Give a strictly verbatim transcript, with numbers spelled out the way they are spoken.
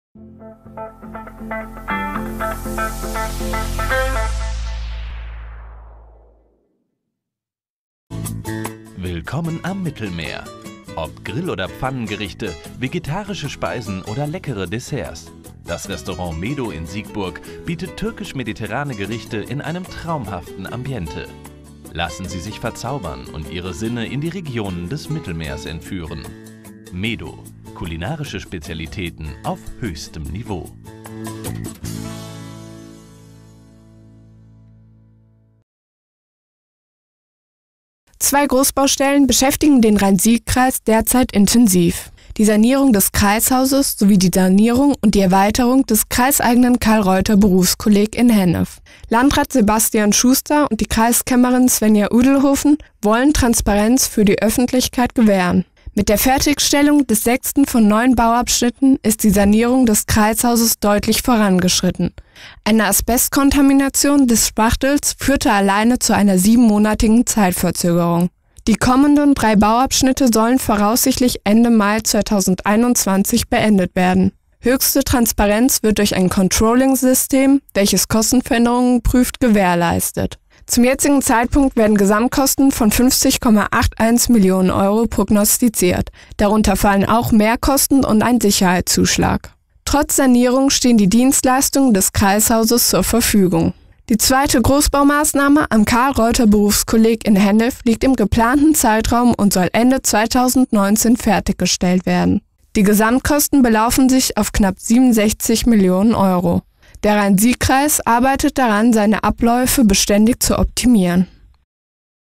Willkommen am Mittelmeer. Ob Grill- oder Pfannengerichte, vegetarische Speisen oder leckere Desserts. Das Restaurant Medo in Siegburg bietet türkisch-mediterrane Gerichte in einem traumhaften Ambiente. Lassen Sie sich verzaubern und Ihre Sinne in die Regionen des Mittelmeers entführen. Medo, kulinarische Spezialitäten auf höchstem Niveau. Zwei Großbaustellen beschäftigen den Rhein-Sieg-Kreis derzeit intensiv. Die Sanierung des Kreishauses sowie die Sanierung und die Erweiterung des kreiseigenen Karl-Reuter-Berufskolleg in Hennef. Landrat Sebastian Schuster und die Kreiskämmerin Svenja Udelhofen wollen Transparenz für die Öffentlichkeit gewähren. Mit der Fertigstellung des sechsten von neun Bauabschnitten ist die Sanierung des Kreishauses deutlich vorangeschritten. Eine Asbestkontamination des Spachtels führte alleine zu einer siebenmonatigen Zeitverzögerung. Die kommenden drei Bauabschnitte sollen voraussichtlich Ende Mai zweitausendeinundzwanzig beendet werden. Höchste Transparenz wird durch ein Controlling-System, welches Kostenveränderungen prüft, gewährleistet. Zum jetzigen Zeitpunkt werden Gesamtkosten von fünfzig Komma einundachtzig Millionen Euro prognostiziert. Darunter fallen auch Mehrkosten und ein Sicherheitszuschlag. Trotz Sanierung stehen die Dienstleistungen des Kreishauses zur Verfügung. Die zweite Großbaumaßnahme am Karl-Reuter-Berufskolleg in Hennef liegt im geplanten Zeitraum und soll Ende zweitausendneunzehn fertiggestellt werden. Die Gesamtkosten belaufen sich auf knapp siebenundsechzig Millionen Euro. Der Rhein-Sieg-Kreis arbeitet daran, seine Abläufe beständig zu optimieren.